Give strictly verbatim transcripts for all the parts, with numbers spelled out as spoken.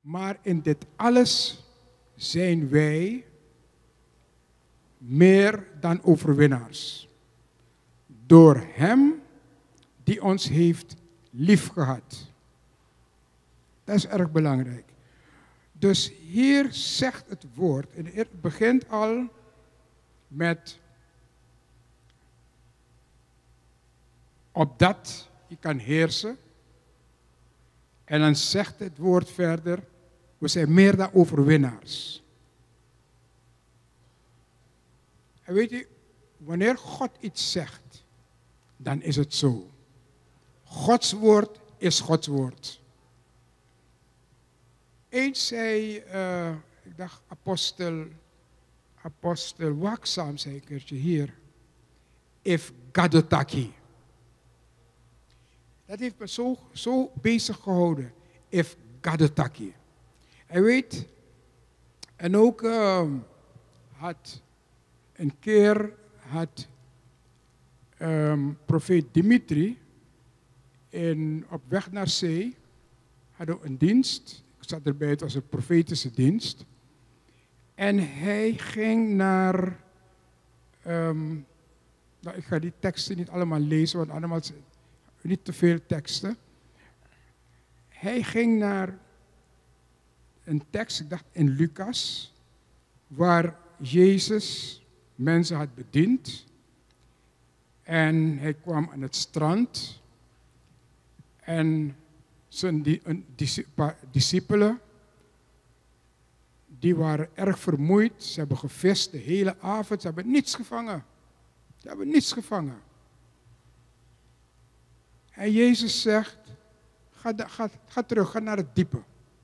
Maar in dit alles zijn wij meer dan overwinnaars. Door Hem die ons heeft liefgehad. Dat is erg belangrijk. Dus hier zegt het woord, en het begint al met opdat je kan heersen. En dan zegt het woord verder, we zijn meer dan overwinnaars. En weet je, wanneer God iets zegt, dan is het zo. Gods woord is Gods woord. Eens zei, uh, ik dacht apostel, apostel Waakzaam, zei een keertje hier, if Gadotaki. Dat heeft me zo, zo bezig gehouden, if Gadotaki. En weet, en ook uh, had een keer had um, profeet Dimitri in, op weg naar zee, hadden een dienst. Ik zat erbij, het was een profetische dienst. En hij ging naar, um, nou, ik ga die teksten niet allemaal lezen, want allemaal niet te veel teksten. Hij ging naar een tekst, ik dacht in Lucas, waar Jezus mensen had bediend. En hij kwam aan het strand. En zijn die, een, discipelen, die waren erg vermoeid. Ze hebben gevist de hele avond. Ze hebben niets gevangen. Ze hebben niets gevangen. En Jezus zegt, ga, ga, ga terug, ga naar het diepe.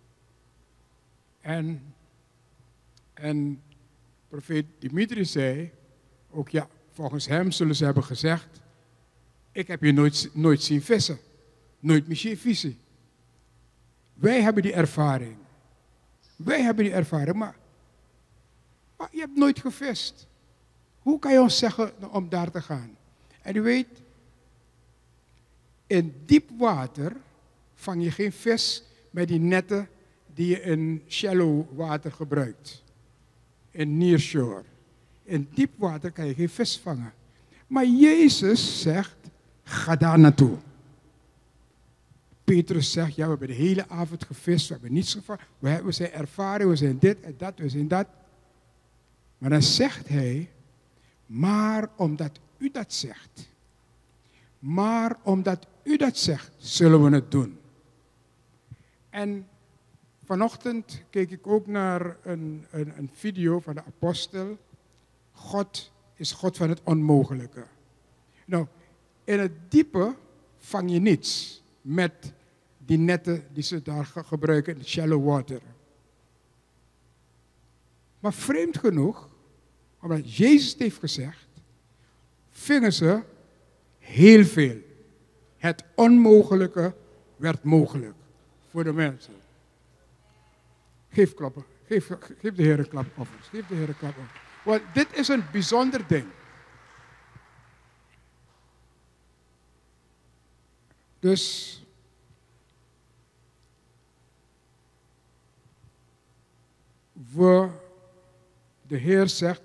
En, en profeet Dimitri zei, ook ja, volgens hem zullen ze hebben gezegd, ik heb je nooit, nooit zien vissen. Nooit meer visie. Wij hebben die ervaring. Wij hebben die ervaring, maar, maar je hebt nooit gevist. Hoe kan je ons zeggen om daar te gaan? En u weet, in diep water vang je geen vis met die netten die je in shallow water gebruikt. In nearshore. In diep water kan je geen vis vangen. Maar Jezus zegt, ga daar naartoe. Petrus zegt, ja, we hebben de hele avond gevist, we hebben niets gevangen. We, we zijn ervaren, we zijn dit en dat, we zijn dat. Maar dan zegt hij, maar omdat u dat zegt, maar omdat u dat zegt, zullen we het doen. En vanochtend keek ik ook naar een, een, een video van de apostel. God is God van het onmogelijke. Nou, in het diepe vang je niets met die netten die ze daar gebruiken in het shallow water. Maar vreemd genoeg, omdat Jezus het heeft gezegd, vingen ze heel veel. Het onmogelijke werd mogelijk voor de mensen. Geef klappen. Geef, geef de Heer een klap offers. Geef de Heer een klap offers. Want dit is een bijzonder ding. Dus we, de Heer zegt,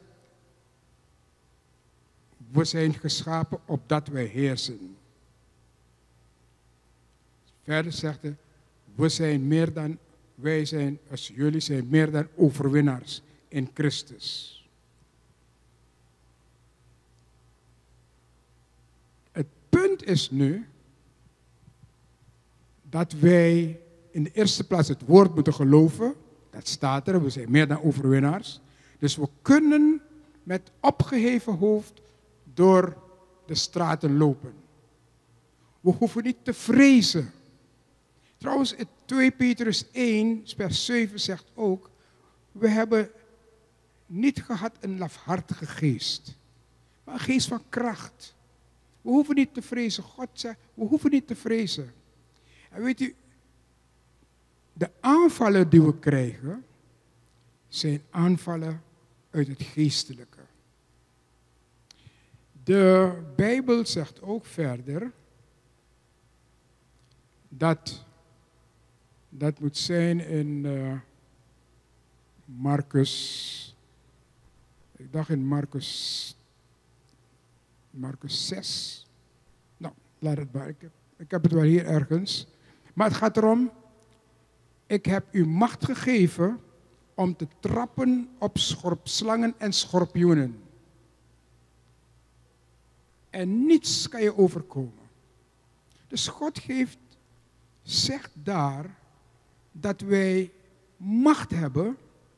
we zijn geschapen opdat wij heersen. Verder zegt hij, we zijn meer dan, wij zijn, als jullie zijn meer dan overwinnaars in Christus. Het punt is nu dat wij in de eerste plaats het woord moeten geloven. Dat staat er, we zijn meer dan overwinnaars. Dus we kunnen met opgeheven hoofd door de straten lopen. We hoeven niet te vrezen. Trouwens, twee Petrus één, vers zeven zegt ook, we hebben niet gehad een lafhartige geest, maar een geest van kracht. We hoeven niet te vrezen. God zegt, we hoeven niet te vrezen. En weet u, de aanvallen die we krijgen, zijn aanvallen uit het geestelijke. De Bijbel zegt ook verder dat Dat moet zijn in uh, Marcus, ik dacht in Marcus, Marcus zes. Nou, laat het maar. Ik heb, ik heb het wel hier ergens. Maar het gaat erom, ik heb u macht gegeven om te trappen op schorp, slangen en schorpioenen. En niets kan je overkomen. Dus God geeft, zegt daar dat wij macht hebben,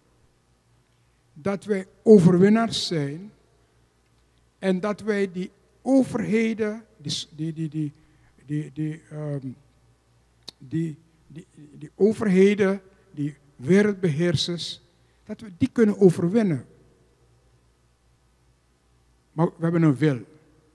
dat wij overwinnaars zijn en dat wij die overheden, die, die, die, die, die, die, um, die, die, die overheden, die wereldbeheersers, dat we die kunnen overwinnen. Maar we hebben een wil.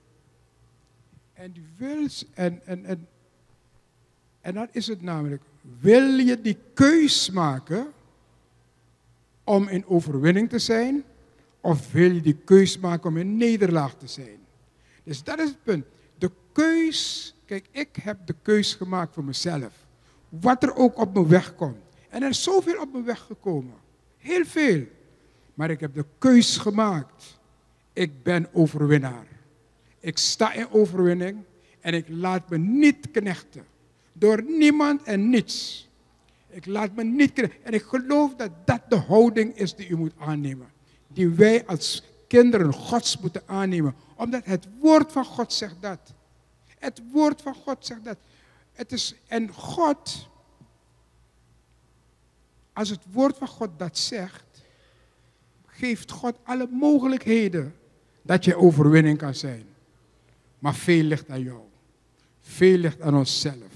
En die wil, en, en, en, en dat is het namelijk. Wil je die keus maken om in overwinning te zijn? Of wil je die keus maken om in nederlaag te zijn? Dus dat is het punt. De keus, kijk, ik heb de keus gemaakt voor mezelf. Wat er ook op mijn weg komt. En er is zoveel op mijn weg gekomen. Heel veel. Maar ik heb de keus gemaakt. Ik ben overwinnaar. Ik sta in overwinning en ik laat me niet knechten. Door niemand en niets. Ik laat me niet knechten. En ik geloof dat dat de houding is die u moet aannemen. Die wij als kinderen Gods moeten aannemen. Omdat het woord van God zegt dat. Het woord van God zegt dat. Het is, en God, als het woord van God dat zegt, geeft God alle mogelijkheden dat je overwinning kan zijn. Maar veel ligt aan jou. Veel ligt aan onszelf.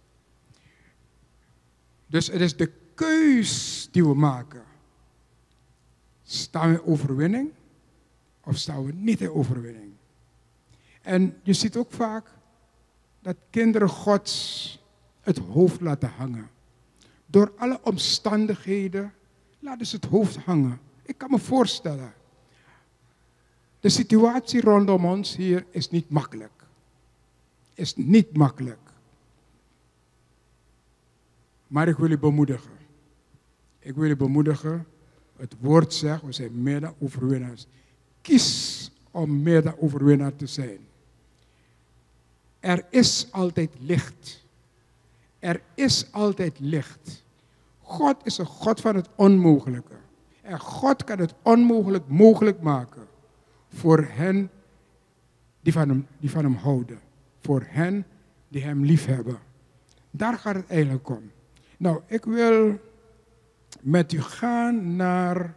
Dus het is de keus die we maken. Staan we in overwinning of staan we niet in overwinning? En je ziet ook vaak dat kinderen Gods het hoofd laten hangen. Door alle omstandigheden laten ze het hoofd hangen. Ik kan me voorstellen. De situatie rondom ons hier is niet makkelijk. Is niet makkelijk. Maar ik wil u bemoedigen. Ik wil u bemoedigen. Het woord zegt, we zijn meer dan overwinnaars. Kies om meer dan overwinnaar te zijn. Er is altijd licht. Er is altijd licht. God is een God van het onmogelijke. En God kan het onmogelijk mogelijk maken. Voor hen die van hem, die van hem houden. Voor hen die hem liefhebben. Daar gaat het eigenlijk om. Nou, ik wil met u gaan naar...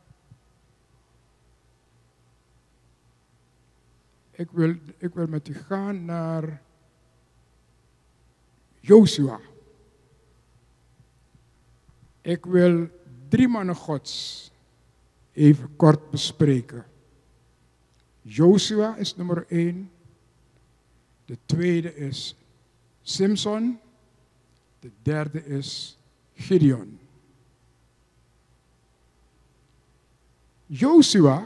Ik wil, ik wil met u gaan naar Jozua. Ik wil drie mannen Gods even kort bespreken. Jozua is nummer één. De tweede is Simson. De derde is Gideon. Jozua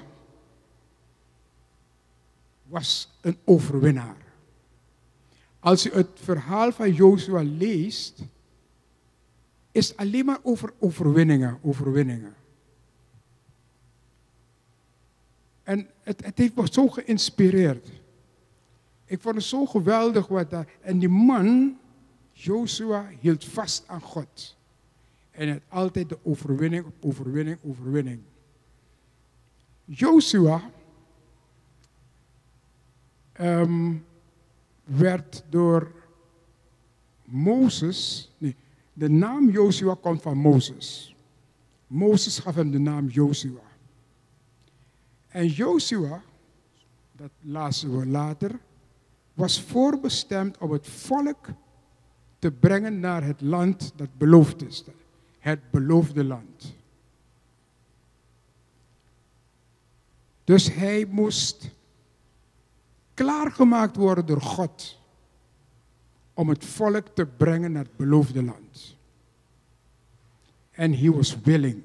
was een overwinnaar. Als u het verhaal van Jozua leest, is het alleen maar over overwinningen, overwinningen. En het, het heeft me zo geïnspireerd. Ik vond het zo geweldig wat daar... En die man, Jozua, hield vast aan God. En het altijd de overwinning, overwinning, overwinning. Jozua um, werd door Mozes... Nee, de naam Jozua komt van Mozes. Mozes gaf hem de naam Jozua. En Jozua, dat lazen we later, was voorbestemd om het volk te brengen naar het land dat beloofd is. Het beloofde land. Dus hij moest klaargemaakt worden door God om het volk te brengen naar het beloofde land. En he was willing.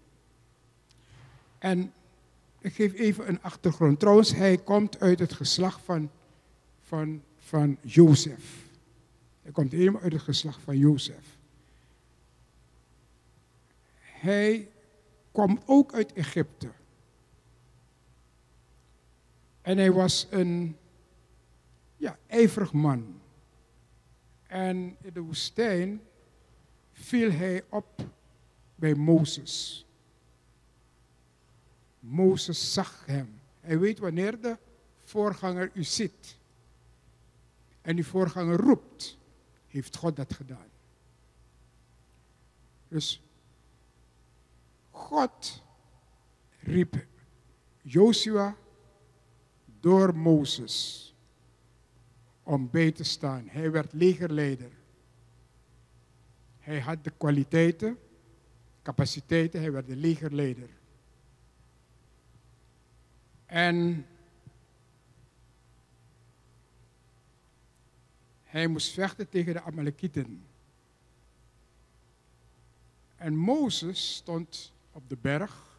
En ik geef even een achtergrond. Trouwens, hij komt uit het geslacht van, van, van Jozef. Hij komt helemaal uit het geslacht van Jozef. hij kwam ook uit Egypte. En hij was een ja, ijverig man. En in de woestijn viel hij op bij Mozes. Mozes zag hem. Hij weet wanneer de voorganger u ziet en uw voorganger roept, heeft God dat gedaan. Dus God riep Jozua door Mozes om bij te staan. Hij werd legerleider. Hij had de kwaliteiten, capaciteiten, hij werd de legerleider. En hij moest vechten tegen de Amalekieten. En Mozes stond op de berg.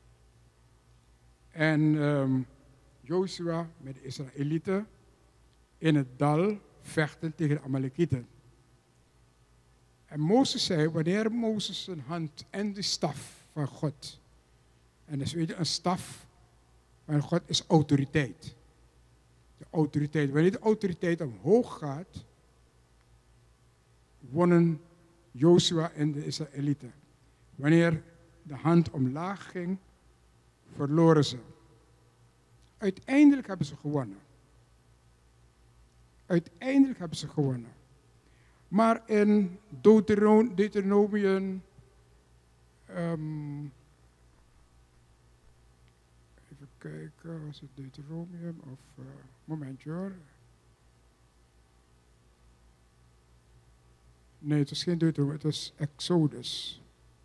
En um, Jozua met de Israëlieten in het dal vechten tegen de Amalekieten. En Mozes zei, wanneer Mozes zijn hand en de staf van God, en dus weet je, een staf van God is autoriteit. De autoriteit. Wanneer de autoriteit omhoog gaat, wonnen Jozua en de Israëlieten. Wanneer de hand omlaag ging, verloren ze. Uiteindelijk hebben ze gewonnen. Uiteindelijk hebben ze gewonnen. Maar in Deuteron- Deuteronomium, um, even kijken, was het Deuteronomium of, uh, momentje hoor. Nee, het was geen Deuteronomium, het was Exodus.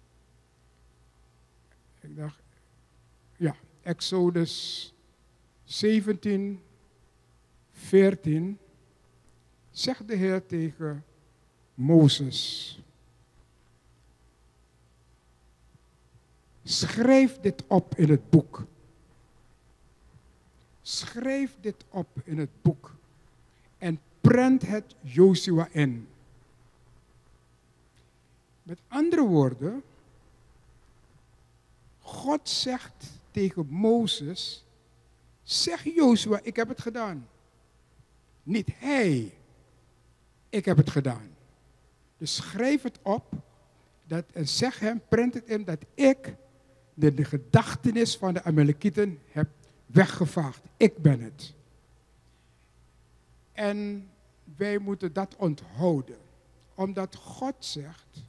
Ik dacht, ja, Exodus zeventien, veertien, zegt de Heer tegen Mozes: schrijf dit op in het boek. Schrijf dit op in het boek en prent het Jozua in. Met andere woorden, God zegt tegen Mozes: zeg Jozua, ik heb het gedaan. Niet hij, ik heb het gedaan. Dus schrijf het op dat, en zeg hem, prent het in, dat ik de, de gedachtenis van de Amalekieten heb weggevaagd. Ik ben het. En wij moeten dat onthouden. Omdat God zegt,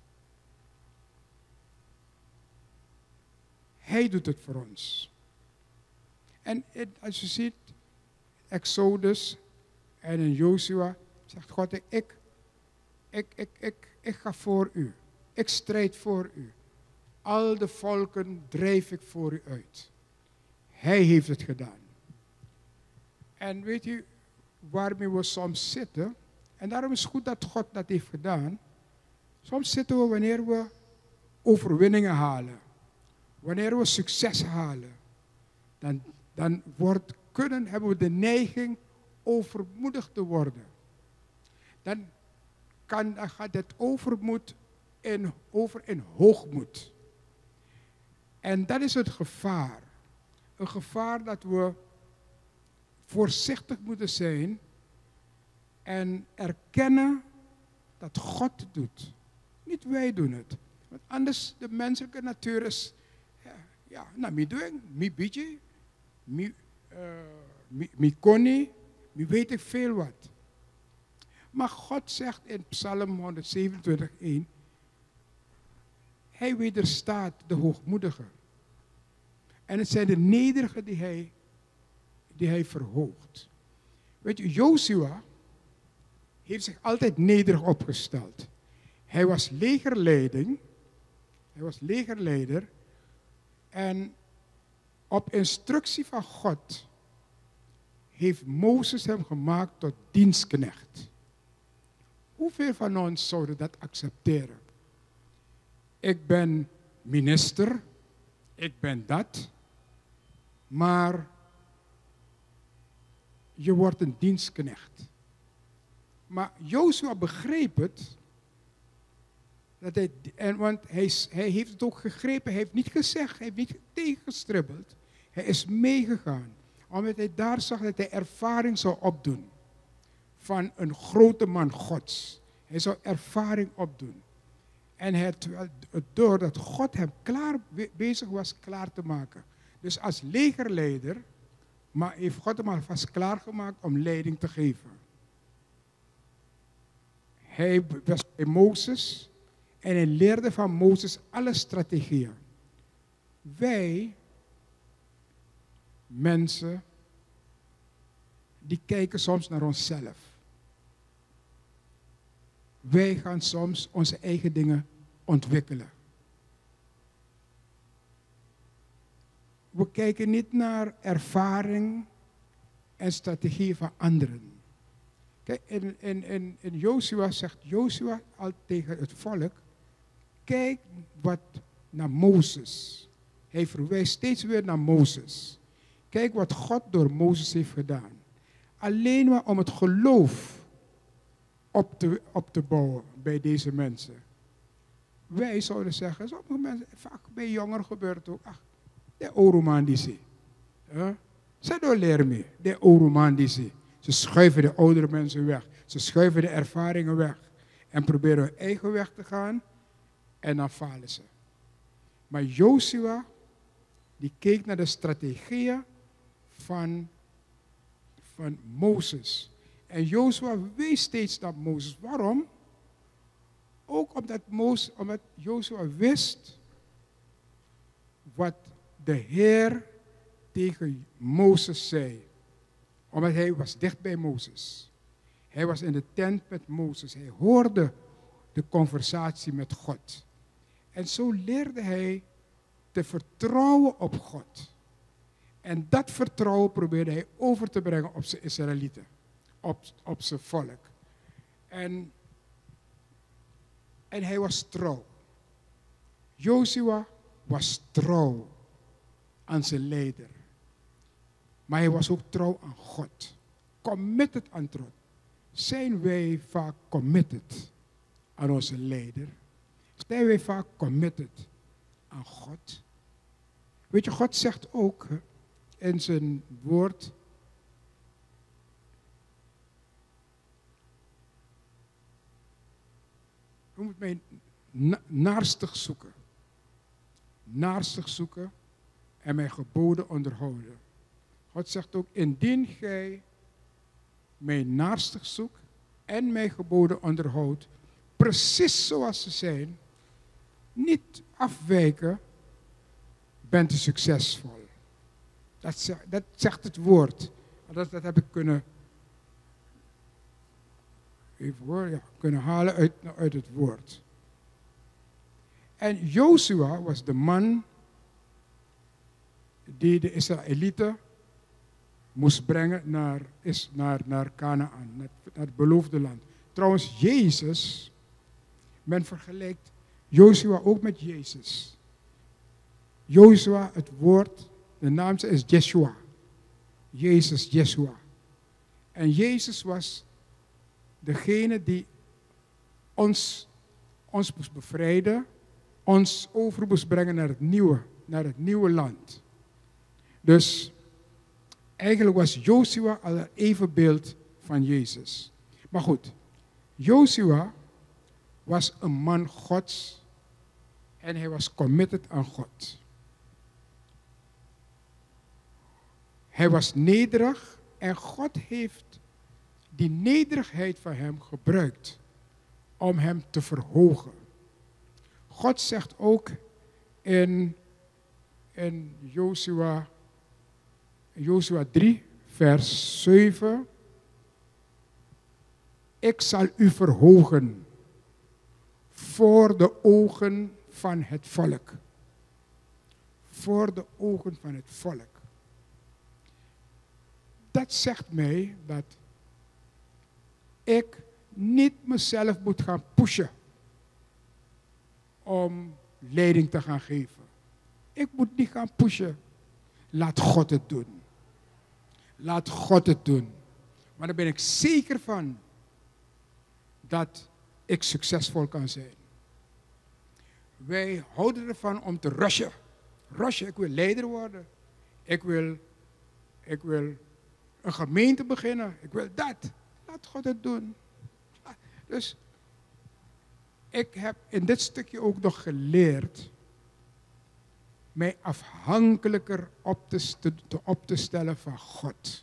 hij doet het voor ons. En als je ziet, Exodus en in Jozua, zegt God, ik, ik, ik, ik, ik ga voor u. Ik strijd voor u. Al de volken drijf ik voor u uit. Hij heeft het gedaan. En weet u waarmee we soms zitten? En daarom is het goed dat God dat heeft gedaan. Soms zitten we wanneer we overwinningen halen. Wanneer we succes halen. Dan, dan wordt, kunnen, hebben we de neiging overmoedig te worden. Dan, kan, dan gaat het overmoed in, over in hoogmoed. En dat is het gevaar. Een gevaar dat we voorzichtig moeten zijn en erkennen dat God het doet. Niet wij doen het. Want anders, de menselijke natuur is, ja, ja nou, mi doen, mi beetje, mi, uh, mi, mi koni, mi weet ik veel wat. Maar God zegt in Psalm honderdzevenentwintig, één, hij wederstaat de hoogmoedigen. En het zijn de nederigen die hij, die hij verhoogt. Weet je, Jozua heeft zich altijd nederig opgesteld. Hij was legerleiding, hij was legerleider en op instructie van God heeft Mozes hem gemaakt tot dienstknecht. Hoeveel van ons zouden dat accepteren? Ik ben minister, ik ben dat, maar je wordt een dienstknecht. Maar Jozua begreep het Dat hij, en, want hij, is- hij heeft het ook gegrepen, hij heeft niet gezegd, hij heeft niet tegengestribbeld. Hij is meegegaan, omdat hij daar zag dat hij ervaring zou opdoen van een grote man Gods. Hij zou ervaring opdoen. En hij, terwijl- doordat God hem klaar, be- bezig was klaar te maken. Dus als legerleider, maar heeft God hem alvast klaargemaakt om leiding te geven. Hij was bij Mozes en hij leerde van Mozes alle strategieën. Wij, mensen, die kijken soms naar onszelf. Wij gaan soms onze eigen dingen ontwikkelen. We kijken niet naar ervaring en strategieën van anderen. Kijk, in, in, in, in Jozua zegt Jozua al tegen het volk, kijk wat naar Mozes. Hij verwijst steeds weer naar Mozes. Kijk wat God door Mozes heeft gedaan. Alleen maar om het geloof op te, op te bouwen bij deze mensen. Wij zouden zeggen, sommige mensen, vaak bij jongeren gebeurt het ook, ach, de Oroman die zie. Ze doen leren mee, de Oroman die zie. Ze schuiven de oudere mensen weg. Ze schuiven de ervaringen weg. En proberen hun eigen weg te gaan. En dan falen ze. Maar Jozua, die keek naar de strategieën van, van Mozes. En Jozua wees steeds naar Mozes. Waarom? Ook omdat, Mozes, omdat Jozua wist wat de Heer tegen Mozes zei. Omdat hij was dicht bij Mozes. Hij was in de tent met Mozes. Hij hoorde de conversatie met God. En zo leerde hij te vertrouwen op God. En dat vertrouwen probeerde hij over te brengen op zijn Israëlieten. Op, op zijn volk. En, en hij was trouw. Jozua was trouw aan zijn leider. Maar hij was ook trouw aan God. Committed aan God. Zijn wij vaak committed aan onze leider? Zijn wij vaak committed aan God? Weet je, God zegt ook in zijn woord, je moet mij na naarstig zoeken. Naarstig zoeken en mijn geboden onderhouden. God zegt ook, indien gij mij naarstig zoekt en mijn geboden onderhoudt, precies zoals ze zijn, niet afwijken, bent u succesvol. Dat zegt, dat zegt het woord. Dat, dat heb ik kunnen, even hoor, ja, kunnen halen uit, uit het woord. En Jozua was de man die de Israëlieten moest brengen naar, is, naar, naar Kanaan, naar, naar het beloofde land. Trouwens, Jezus, men vergelijkt Jozua ook met Jezus. Jozua, het woord, de naam is Yeshua. Jezus, Yeshua. En Jezus was degene die ons, ons moest bevrijden, ons over moest brengen naar het nieuwe, naar het nieuwe land. Dus eigenlijk was Jozua al een evenbeeld van Jezus. Maar goed, Jozua was een man Gods en hij was committed aan God. Hij was nederig en God heeft die nederigheid van hem gebruikt om hem te verhogen. God zegt ook in, in Jozua, Jozua drie, vers zeven. Ik zal u verhogen voor de ogen van het volk. Voor de ogen van het volk. Dat zegt mij dat ik niet mezelf moet gaan pushen om leiding te gaan geven. Ik moet niet gaan pushen. Laat God het doen. Laat God het doen. Maar daar ben ik zeker van dat ik succesvol kan zijn. wij houden ervan om te rushen. Rushen, ik wil leider worden. Ik wil, ik wil een gemeente beginnen. Ik wil dat. Laat God het doen. Dus ik heb in dit stukje ook nog geleerd mij afhankelijker op te, te, op te stellen van God.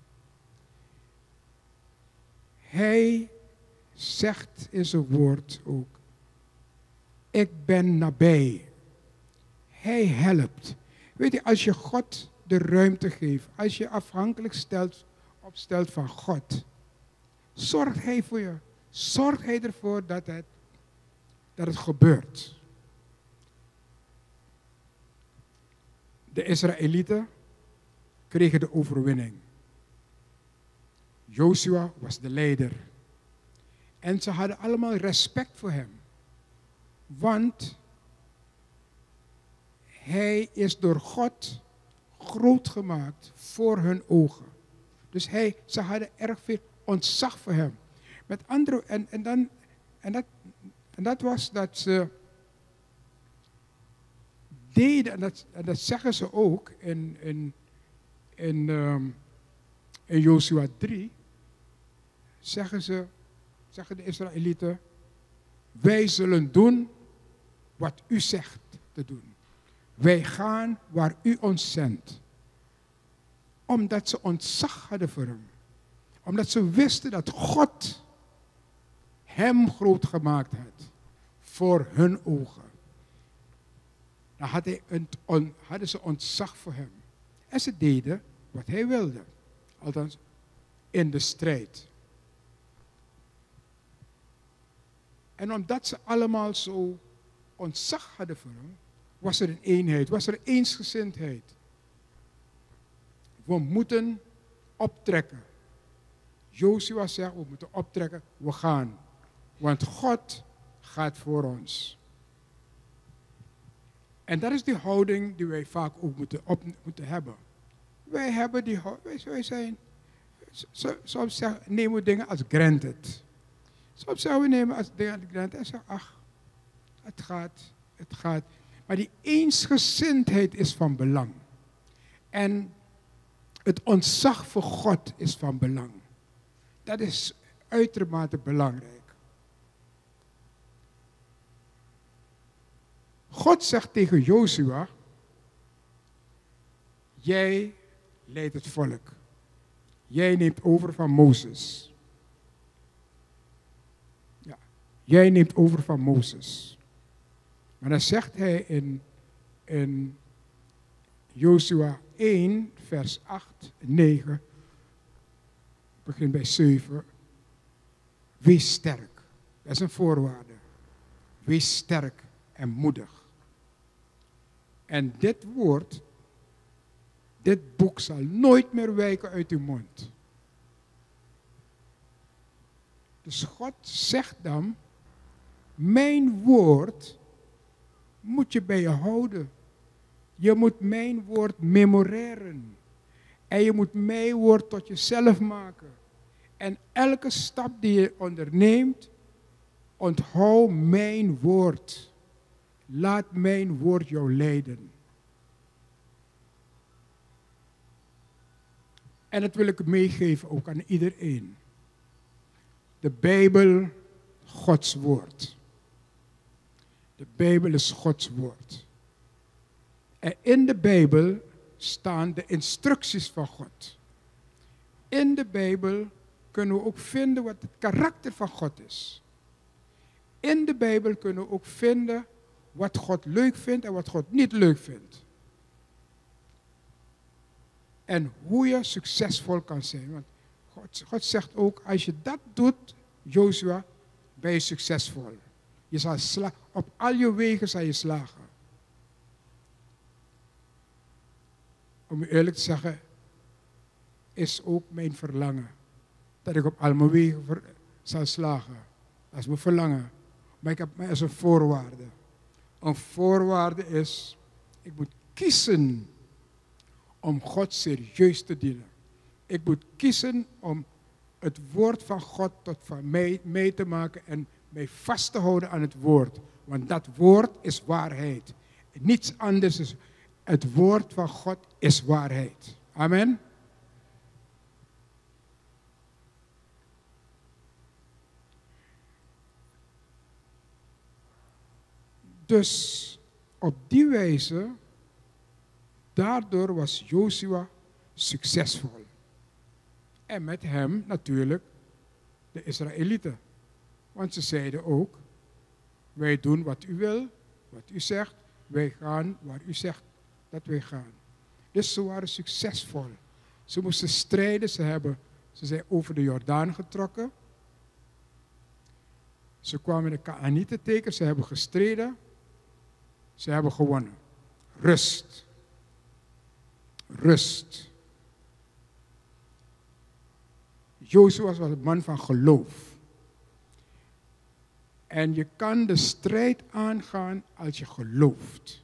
Hij zegt in zijn woord ook, ik ben nabij. Hij helpt. Weet je, als je God de ruimte geeft, als je afhankelijk stelt, opstelt van God, zorgt Hij voor je. Zorgt Hij ervoor dat het, dat het gebeurt. De Israëlieten kregen de overwinning. Joshua was de leider. En ze hadden allemaal respect voor hem. Want hij is door God groot gemaakt voor hun ogen. Dus hij, ze hadden erg veel ontzag voor hem. Met andere, en, en, dan, en, dat, en dat was dat ze deden, en dat, en dat zeggen ze ook in, in, in, um, in Jozua drie, zeggen ze, zeggen de Israëlieten, wij zullen doen wat u zegt te doen. Wij gaan waar u ons zendt. Omdat ze ontzag hadden voor hem. Omdat ze wisten dat God hem groot gemaakt had. Voor hun ogen. Dan had hij een, on, hadden ze ontzag voor hem. En ze deden wat hij wilde. Althans, in de strijd. En omdat ze allemaal zo ontzag hadden voor hem, was er een eenheid, was er eensgezindheid. We moeten optrekken. Joshua zegt, we moeten optrekken, we gaan. Want God gaat voor ons. En dat is die houding die wij vaak ook moeten, op, moeten hebben. Wij hebben die houding, wij zijn, soms zeggen, nemen we dingen als granted. Soms zeggen we nemen als dingen als granted en zeggen, ach, het gaat, het gaat. Maar die eensgezindheid is van belang. En het ontzag voor God is van belang. Dat is uitermate belangrijk. God zegt tegen Jozua, jij leidt het volk. Jij neemt over van Mozes. Ja, jij neemt over van Mozes. Maar dan zegt hij in, in Jozua één, vers acht, negen, begin bij zeven. Wees sterk. Dat is een voorwaarde. Wees sterk en moedig. En dit woord, dit boek zal nooit meer wijken uit uw mond. Dus God zegt dan, mijn woord moet je bij je houden. Je moet mijn woord memoreren. En je moet mijn woord tot jezelf maken. En elke stap die je onderneemt, onthoud mijn woord. Laat mijn woord jou leiden. En dat wil ik meegeven ook aan iedereen. De Bijbel, Gods woord. De Bijbel is Gods woord. En in de Bijbel staan de instructies van God. In de Bijbel kunnen we ook vinden wat het karakter van God is. In de Bijbel kunnen we ook vinden wat God leuk vindt en wat God niet leuk vindt. En hoe je succesvol kan zijn. Want God, God zegt ook, als je dat doet, Joshua, ben je succesvol. Je zal sla- op al je wegen zal je slagen. Om u eerlijk te zeggen, is ook mijn verlangen. Dat ik op al mijn wegen ver- zal slagen. Dat is mijn verlangen. Maar ik heb maar als een voorwaarde. Een voorwaarde is, ik moet kiezen om God serieus te dienen. Ik moet kiezen om het woord van God tot van mij mee te maken en mij vast te houden aan het woord. Want dat woord is waarheid. Niets anders is. Het woord van God is waarheid. Amen. Dus op die wijze, daardoor was Jozua succesvol. En met hem natuurlijk de Israëlieten. Want ze zeiden ook, wij doen wat u wil, wat u zegt, wij gaan waar u zegt dat wij gaan. Dus ze waren succesvol. Ze moesten strijden, ze, hebben, ze zijn over de Jordaan getrokken. Ze kwamen de Kanaanieten tegen, ze hebben gestreden. Ze hebben gewonnen. Rust. Rust. Jozua was een man van geloof. En je kan de strijd aangaan als je gelooft.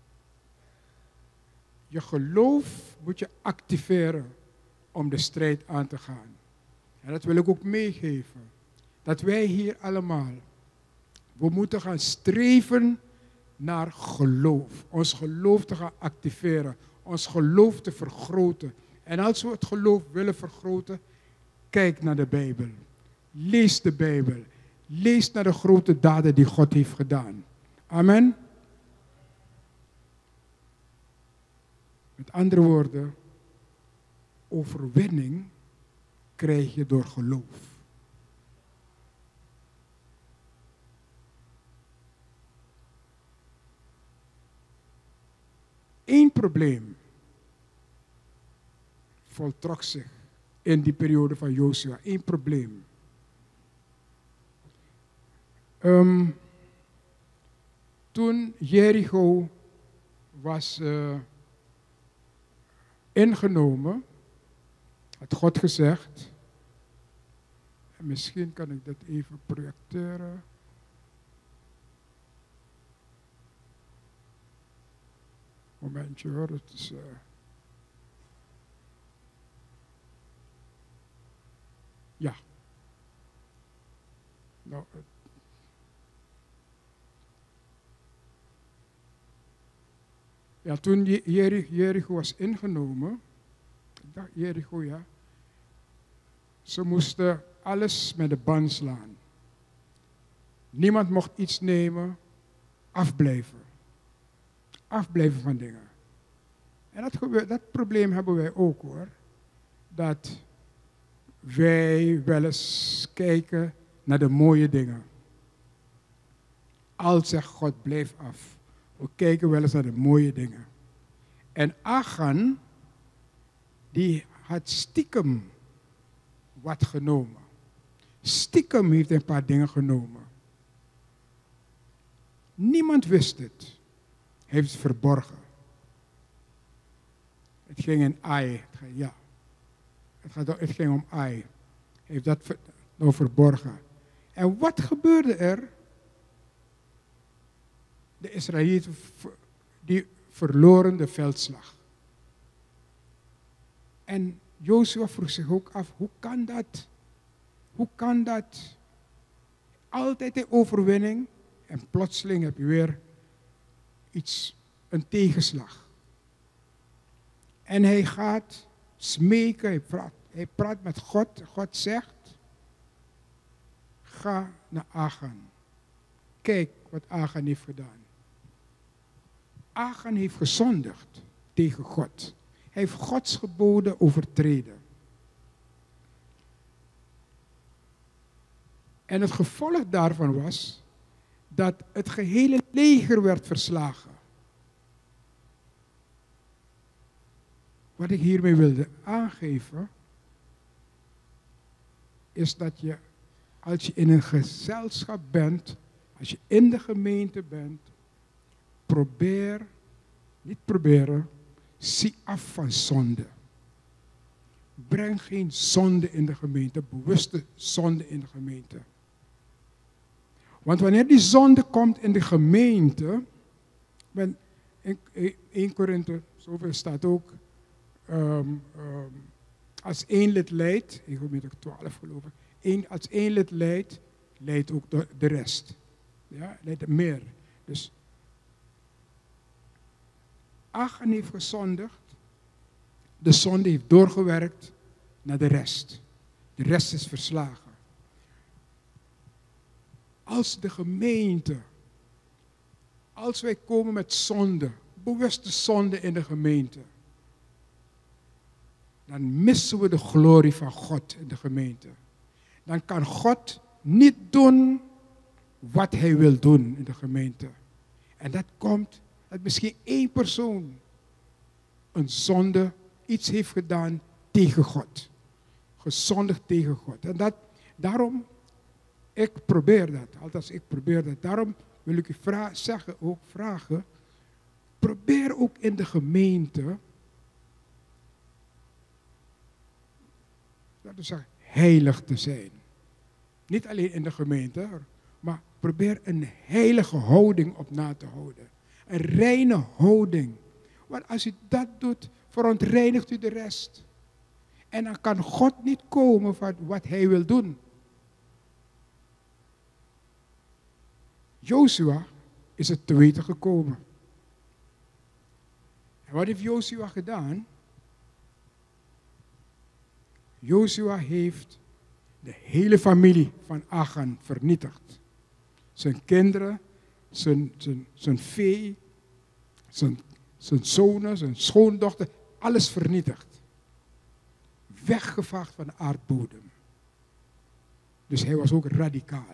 Je geloof moet je activeren om de strijd aan te gaan. En dat wil ik ook meegeven. Dat wij hier allemaal, we moeten gaan streven naar geloof. Ons geloof te gaan activeren. Ons geloof te vergroten. En als we het geloof willen vergroten, kijk naar de Bijbel. Lees de Bijbel. Lees naar de grote daden die God heeft gedaan. Amen. Met andere woorden, overwinning krijg je door geloof. Eén probleem voltrok zich in die periode van Jozua. Eén probleem. Um, toen Jericho was uh, ingenomen, had God gezegd, en misschien kan ik dat even projecteren. Momentje hoor, het is... Uh, ja. Nou, het, ja, toen Jericho was ingenomen, ik dacht Jericho, ja, ze moesten alles met de band slaan. Niemand mocht iets nemen, afblijven. Afblijven van dingen. En dat, gebeurt, dat probleem hebben wij ook hoor. Dat wij wel eens kijken naar de mooie dingen. Al zegt God, blijf af. We kijken wel eens naar de mooie dingen. En Achan, die had stiekem wat genomen. Stiekem heeft hij een paar dingen genomen. Niemand wist het. Hij heeft het verborgen. Het ging in Ai. Ja. Het, gaat, het ging om Ai. Hij heeft dat ver, nou verborgen. En wat gebeurde er? De Israëlieten die verloren de veldslag. En Jozua vroeg zich ook af, hoe kan dat? Hoe kan dat? Altijd de overwinning en plotseling heb je weer iets, een tegenslag. En hij gaat smeken, hij praat, hij praat met God. God zegt, ga naar Achan. Kijk wat Achan heeft gedaan. Achan heeft gezondigd tegen God. Hij heeft Gods geboden overtreden. En het gevolg daarvan was dat het gehele leger werd verslagen. Wat ik hiermee wilde aangeven, is dat je, als je in een gezelschap bent, als je in de gemeente bent, probeer, niet proberen, zie af van zonde. Breng geen zonde in de gemeente, bewuste zonde in de gemeente. Want wanneer die zonde komt in de gemeente, ben in Eerste Korinthe, zoveel staat ook, um, um, als één lid leidt, in gemeente twaalf geloof ik, één, als één lid leidt, leidt ook de, de rest. Ja, het meer. Dus Achan heeft gezondigd. De zonde heeft doorgewerkt naar de rest. De rest is verslagen. Als de gemeente, als wij komen met zonde, bewuste zonde in de gemeente, dan missen we de glorie van God in de gemeente. Dan kan God niet doen wat hij wil doen in de gemeente. En dat komt dat misschien één persoon een zonde, iets heeft gedaan tegen God. Gezondigd tegen God. En dat, daarom, ik probeer dat. Althans, ik probeer dat. Daarom wil ik u vra- zeggen, ook vragen. Probeer ook in de gemeente, laten we zeggen, heilig te zijn. Niet alleen in de gemeente, maar probeer een heilige houding op na te houden. Een reine houding. Want als u dat doet, verontreinigt u de rest. En dan kan God niet komen van wat hij wil doen. Jozua is het te weten gekomen. En wat heeft Jozua gedaan? Jozua heeft de hele familie van Achan vernietigd. Zijn kinderen, zijn, zijn, zijn vee, zijn, zijn zonen, zijn schoondochter, alles vernietigd. Weggevaagd van de aardbodem. Dus hij was ook radicaal.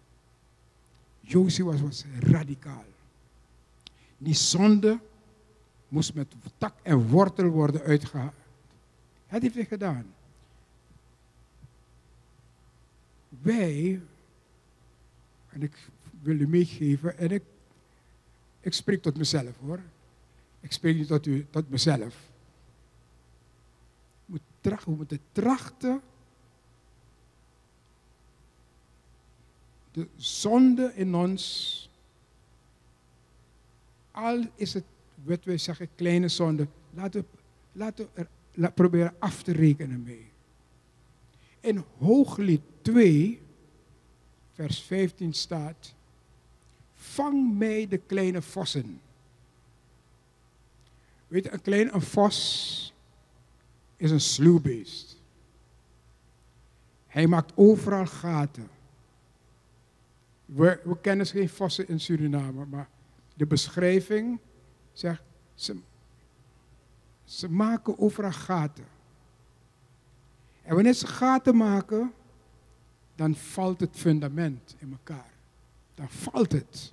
Jozua was radicaal. Die zonde moest met tak en wortel worden uitgehaald. Dat heeft hij gedaan. Wij, en ik wil u meegeven, en ik, ik spreek tot mezelf hoor. Ik spreek niet tot u, tot mezelf. We moeten trachten, we moeten trachten de zonde in ons, al is het, wat wij zeggen, kleine zonde, laten we, laten we er la, proberen af te rekenen mee. In Hooglied twee, vers vijftien staat, vang mij de kleine vossen. Weet je, een klein een vos is een sluwbeest. Hij maakt overal gaten. We, we kennen geen vossen in Suriname, maar de beschrijving zegt, ze, ze maken overal gaten. En wanneer ze gaten maken, dan valt het fundament in elkaar. Dan valt het.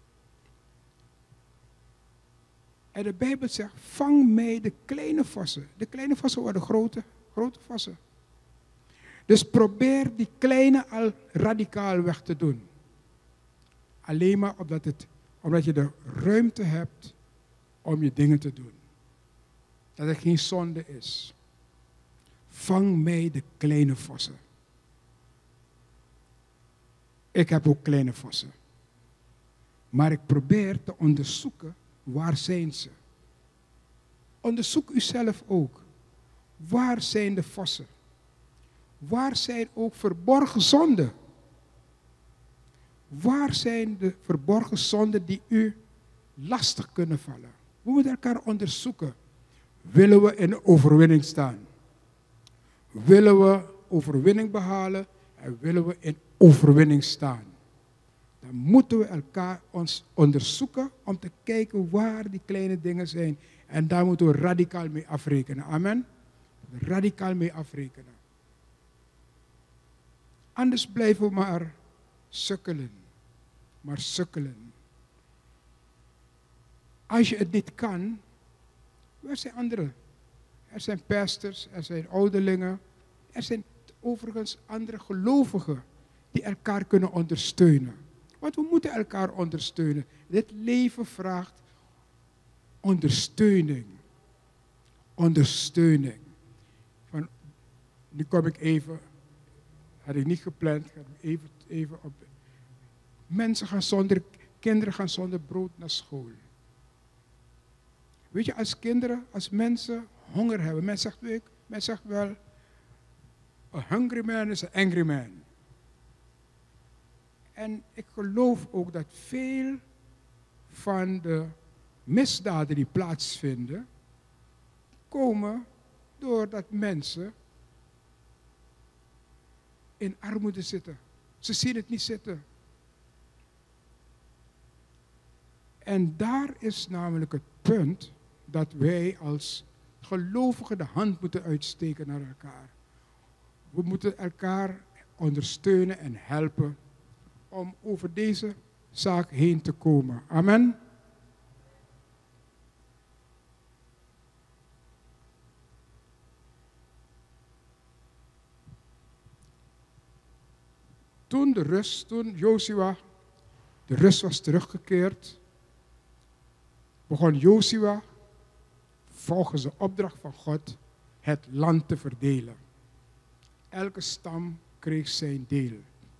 En de Bijbel zegt, vang mij de kleine vossen. De kleine vossen worden grote, grote vossen. Dus probeer die kleine al radicaal weg te doen. Alleen maar omdat, het, omdat je de ruimte hebt om je dingen te doen. Dat er geen zonde is. Vang mij de kleine vossen. Ik heb ook kleine vossen. Maar ik probeer te onderzoeken, waar zijn ze? Onderzoek uzelf ook. Waar zijn de vossen? Waar zijn ook verborgen zonden? Waar zijn de verborgen zonden die u lastig kunnen vallen? We moeten elkaar onderzoeken. Willen we in de overwinning staan? Willen we overwinning behalen en willen we in overwinning staan? Dan moeten we elkaar ons onderzoeken om te kijken waar die kleine dingen zijn. En daar moeten we radicaal mee afrekenen. Amen? Radicaal mee afrekenen. Anders blijven we maar sukkelen. Maar sukkelen. Als je het niet kan, er zijn anderen. Er zijn pastors, er zijn ouderlingen. Er zijn overigens andere gelovigen die elkaar kunnen ondersteunen. Want we moeten elkaar ondersteunen. Dit leven vraagt ondersteuning. Ondersteuning. Van, nu kom ik even, had ik niet gepland, ga ik even, even op. Mensen gaan zonder, kinderen gaan zonder brood naar school. Weet je, als kinderen, als mensen honger hebben, men zegt, weet, men zegt wel, a hungry man is an angry man. En ik geloof ook dat veel van de misdaden die plaatsvinden, komen doordat mensen in armoede zitten. Ze zien het niet zitten. En daar is namelijk het punt dat wij als gelovigen de hand moeten uitsteken naar elkaar. We moeten elkaar ondersteunen en helpen om over deze zaak heen te komen. Amen. Toen de rust, toen Josua, de rust was teruggekeerd, begon Josua volgens de opdracht van God het land te verdelen. Elke stam kreeg zijn deel.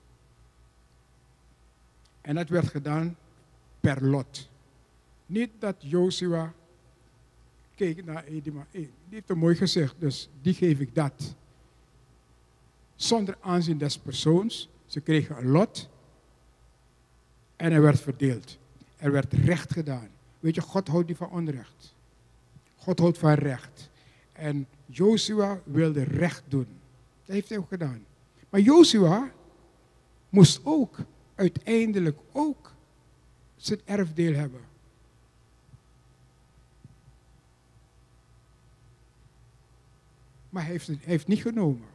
En dat werd gedaan per lot. Niet dat Josua keek naar Edima. Die heeft een mooi gezegd, dus die geef ik dat. Zonder aanzien des persoons. Ze kregen een lot. En er werd verdeeld. Er werd recht gedaan. Weet je, God houdt niet van onrecht. God houdt van recht. En Josua wilde recht doen. Dat heeft hij ook gedaan. Maar Josua moest ook uiteindelijk ook zijn erfdeel hebben. Maar hij heeft het hij heeft niet genomen.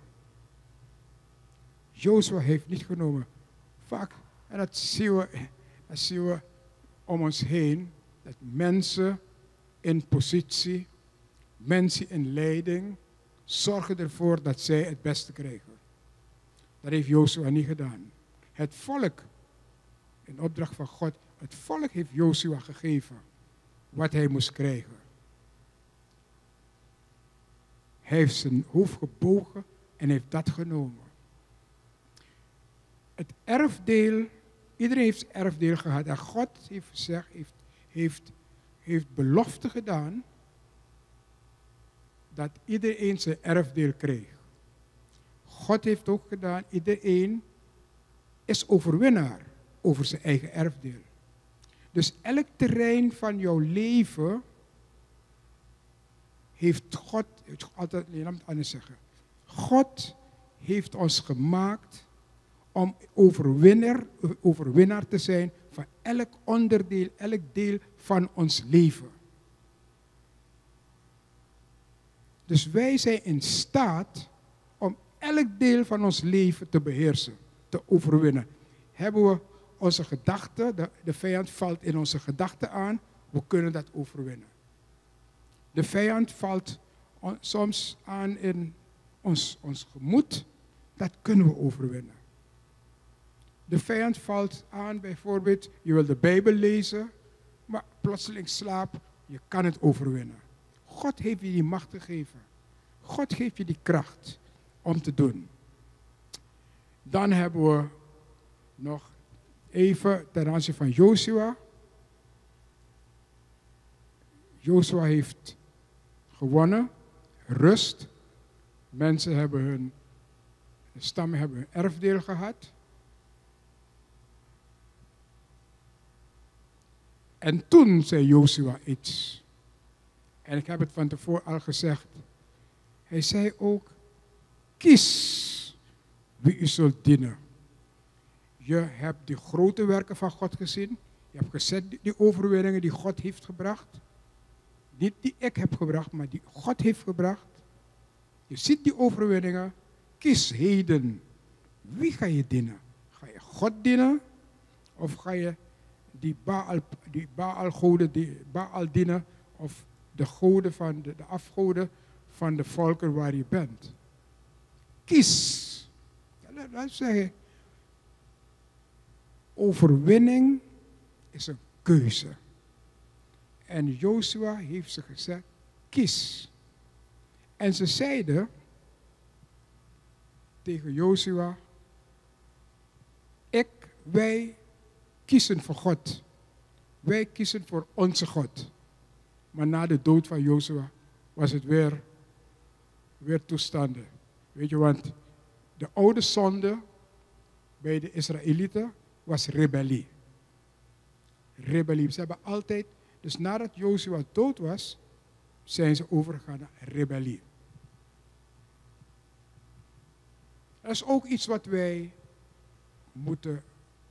Josua heeft niet genomen. Vaak, en dat zien we, dat zien we om ons heen, dat mensen in positie, mensen in leiding, zorgen ervoor dat zij het beste krijgen. Dat heeft Josua niet gedaan. Het volk, in opdracht van God, het volk heeft Josua gegeven wat hij moest krijgen. Hij heeft zijn hoofd gebogen en heeft dat genomen. Het erfdeel, iedereen heeft zijn erfdeel gehad. En God heeft gezegd, heeft, heeft, heeft belofte gedaan dat iedereen zijn erfdeel kreeg. God heeft ook gedaan, iedereen is overwinnaar over zijn eigen erfdeel. Dus elk terrein van jouw leven heeft God, altijd, laat me het anders zeggen. God heeft ons gemaakt om overwinnaar, overwinnaar te zijn van elk onderdeel, elk deel van ons leven. Dus wij zijn in staat om elk deel van ons leven te beheersen, te overwinnen. Hebben we onze gedachten, de, de vijand valt in onze gedachten aan, we kunnen dat overwinnen. De vijand valt on, soms aan in ons, ons gemoed, dat kunnen we overwinnen. De vijand valt aan bijvoorbeeld, je wil de Bijbel lezen, maar plotseling slaap, je kan het overwinnen. God heeft je die macht gegeven. God geeft je die kracht om te doen. Dan hebben we nog even ten aanzien van Josua. Josua heeft gewonnen, rust. Mensen hebben hun, de stammen hebben hun erfdeel gehad. En toen zei Josua iets. En ik heb het van tevoren al gezegd. Hij zei ook, kies wie u zult dienen. Je hebt de grote werken van God gezien. Je hebt gezien die overwinningen die God heeft gebracht. Niet die ik heb gebracht, maar die God heeft gebracht. Je ziet die overwinningen. Kies heden. Wie ga je dienen? Ga je God dienen? Of ga je die Baal, die Baal-goden, die Baal dienen? Of de goden van de, de afgoden van de volken waar je bent? Kies. Ja, laat zeggen. Overwinning is een keuze. En Josua heeft ze gezegd, kies. En ze zeiden tegen Josua, ik, wij kiezen voor God. Wij kiezen voor onze God. Maar na de dood van Josua was het weer, weer toestanden. Weet je, want de oude zonde bij de Israëlieten was rebellie. Rebellie. Ze hebben altijd, dus nadat Jozua dood was, zijn ze overgegaan naar rebellie. Dat is ook iets wat wij moeten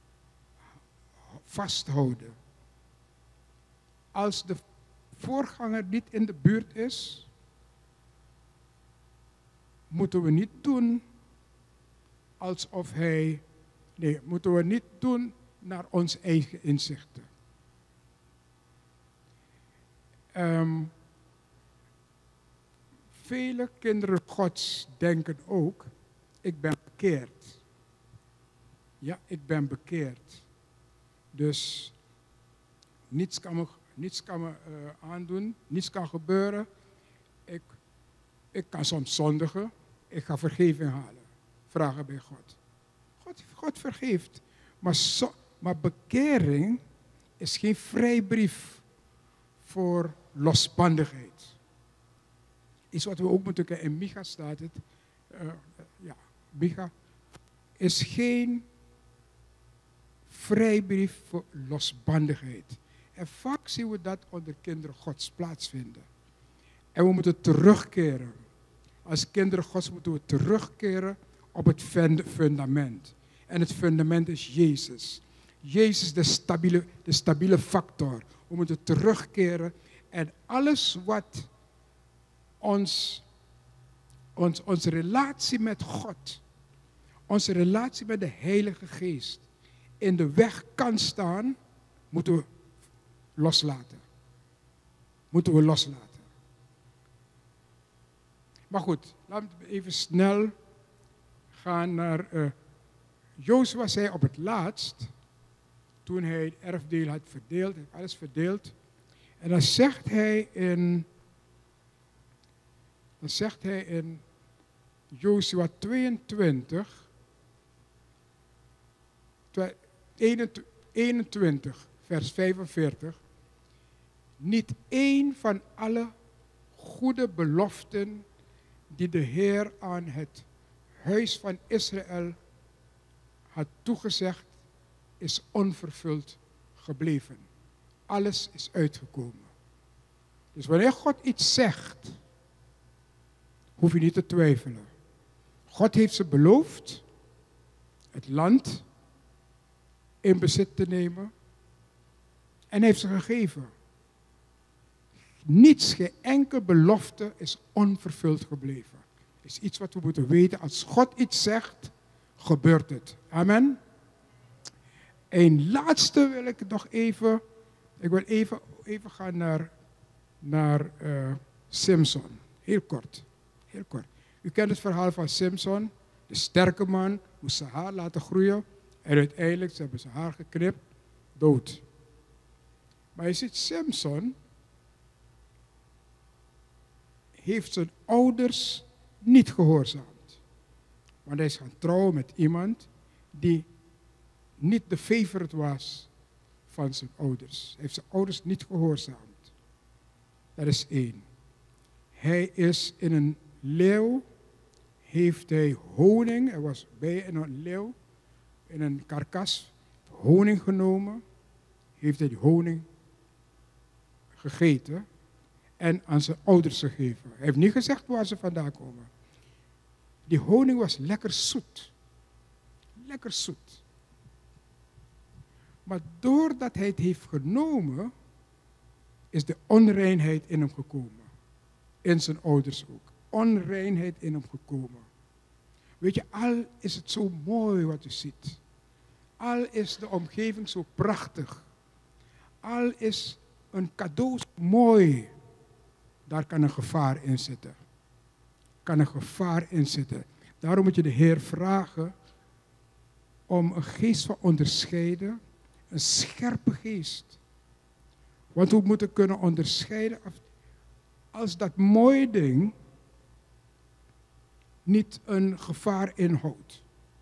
vasthouden. Als de voorganger niet in de buurt is, moeten we niet doen alsof hij... Nee, moeten we niet doen naar onze eigen inzichten. Um, vele kinderen Gods denken ook, ik ben bekeerd. Ja, ik ben bekeerd. Dus niets kan me, niets kan me uh, aandoen, niets kan gebeuren. Ik, ik kan soms zondigen, ik ga vergeving halen. Vragen bij God. God, God vergeeft. Maar, so, maar bekering is geen vrijbrief voor losbandigheid. Iets wat we ook moeten kijken. In Micha staat het. Uh, ja, Micha is geen vrijbrief voor losbandigheid. En vaak zien we dat onder kinderen Gods plaatsvinden. En we moeten terugkeren. Als kinderen Gods moeten we terugkeren op het fundament. En het fundament is Jezus. Jezus de stabiele, de stabiele factor. We moeten terugkeren. En alles wat ons, ons, onze relatie met God, onze relatie met de Heilige Geest in de weg kan staan, moeten we loslaten. Moeten we loslaten. Maar goed, laten we even snel gaan naar... Uh, Jozua zei op het laatst, toen hij het erfdeel had verdeeld, heeft alles verdeeld. En dan zegt hij in, dan zegt hij in Jozua tweeëntwintig, eenentwintig, vers vijfenveertig. Niet één van alle goede beloften die de Heer aan het huis van Israël had toegezegd, is onvervuld gebleven. Alles is uitgekomen. Dus wanneer God iets zegt, hoef je niet te twijfelen. God heeft ze beloofd het land in bezit te nemen en heeft ze gegeven. Niets, geen enkele belofte is onvervuld gebleven. Het is iets wat we moeten weten. Als God iets zegt, gebeurt het. Amen. Een laatste wil ik nog even, ik wil even, even gaan naar, naar uh, Samson. Heel kort, heel kort. U kent het verhaal van Samson. De sterke man moest zijn haar laten groeien. En uiteindelijk ze hebben zijn haar geknipt, dood. Maar je ziet, Samson heeft zijn ouders niet gehoorzaamd. Want hij is gaan trouwen met iemand die niet de favorite was van zijn ouders. Hij heeft zijn ouders niet gehoorzaamd. Dat is één. Hij is in een leeuw, heeft hij honing, hij was bij in een leeuw, in een karkas, honing genomen, heeft hij die honing gegeten en aan zijn ouders gegeven. Hij heeft niet gezegd waar ze vandaan komen. Die honing was lekker zoet. Lekker zoet. Maar doordat hij het heeft genomen, is de onreinheid in hem gekomen. In zijn ouders ook. Onreinheid in hem gekomen. Weet je, al is het zo mooi wat je ziet. Al is de omgeving zo prachtig. Al is een cadeau zo mooi. Daar kan een gevaar in zitten. Kan een gevaar in zitten. Daarom moet je de Heer vragen om een geest van onderscheiden. Een scherpe geest. Want we moeten kunnen onderscheiden als dat mooie ding niet een gevaar inhoudt.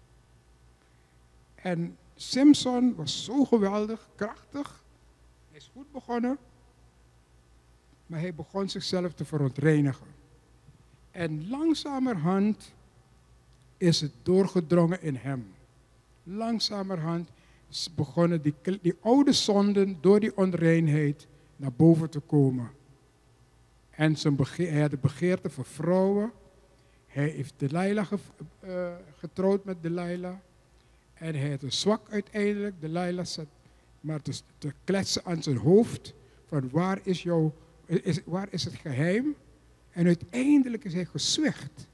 En Samson was zo geweldig, krachtig. Hij is goed begonnen. Maar hij begon zichzelf te verontreinigen. En langzamerhand is het doorgedrongen in hem. Langzamerhand begonnen die, die oude zonden door die onreinheid naar boven te komen. En zijn begeer, hij had de begeerte voor vrouwen. Hij heeft Delilah ge, uh, getrouwd met Delilah. En hij had een zwak uiteindelijk. Delilah zat maar te, te kletsen aan zijn hoofd. Van waar is, jouw, is, waar is het geheim? En uiteindelijk is hij gezwicht.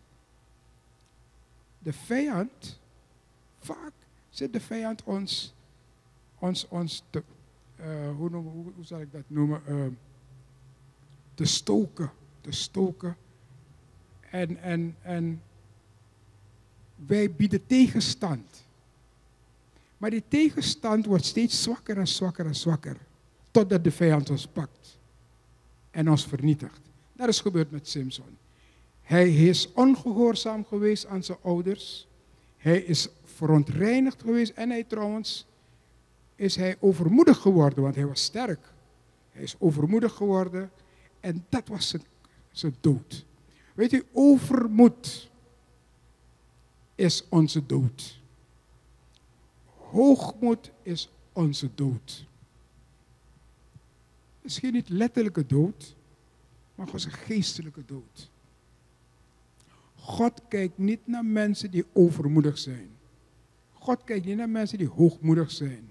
De vijand, vaak zit de vijand ons, ons, ons te, uh, hoe, noem, hoe, hoe zal ik dat noemen, uh, te stoken, te stoken. En, en, en wij bieden tegenstand. Maar die tegenstand wordt steeds zwakker en zwakker en zwakker. Totdat de vijand ons pakt en ons vernietigt. Dat is gebeurd met Samson. Hij is ongehoorzaam geweest aan zijn ouders. Hij is verontreinigd geweest en hij trouwens is hij overmoedig geworden, want hij was sterk. Hij is overmoedig geworden en dat was zijn, zijn dood. Weet u, overmoed is onze dood. Hoogmoed is onze dood. Misschien niet letterlijke dood, maar gewoon een geestelijke dood. God kijkt niet naar mensen die overmoedig zijn. God kijkt niet naar mensen die hoogmoedig zijn.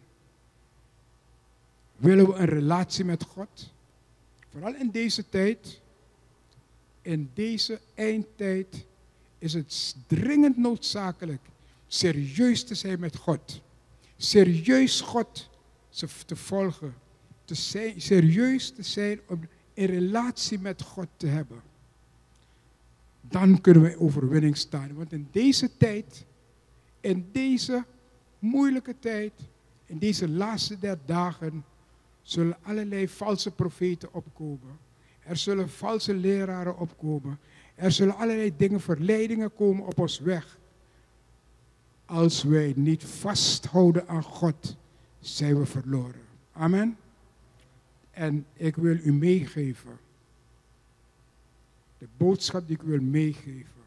Willen we een relatie met God? Vooral in deze tijd, in deze eindtijd, is het dringend noodzakelijk serieus te zijn met God. Serieus God te volgen. Te zijn, serieus te zijn om een relatie met God te hebben. Dan kunnen we in overwinning staan. Want in deze tijd, in deze moeilijke tijd, in deze laatste der dagen, zullen allerlei valse profeten opkomen. Er zullen valse leraren opkomen. Er zullen allerlei dingen, verleidingen komen op ons weg. Als wij niet vasthouden aan God, zijn we verloren. Amen. En ik wil u meegeven. De boodschap die ik wil meegeven.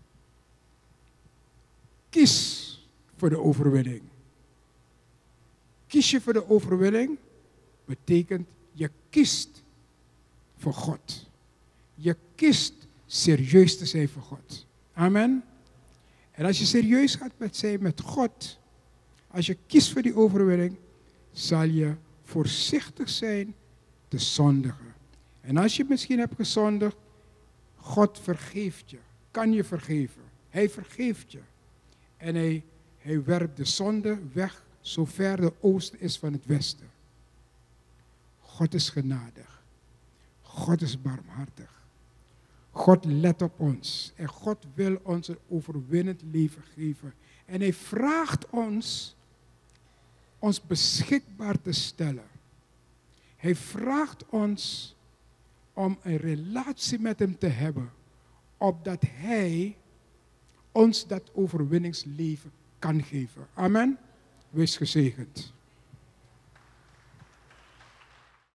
Kies voor de overwinning. Kies je voor de overwinning, betekent je kiest voor God. Je kiest serieus te zijn voor God. Amen. En als je serieus gaat met zijn met God, als je kiest voor die overwinning, zal je voorzichtig zijn te zondigen. En als je misschien hebt gezondigd, God vergeeft je, kan je vergeven. Hij vergeeft je. En hij, hij werpt de zonde weg, zover de oosten is van het westen. God is genadig. God is barmhartig. God let op ons. En God wil ons een overwinnend leven geven. En hij vraagt ons, ons beschikbaar te stellen. Hij vraagt ons om een relatie met hem te hebben, opdat hij ons dat overwinningsleven kan geven. Amen. Wees gezegend.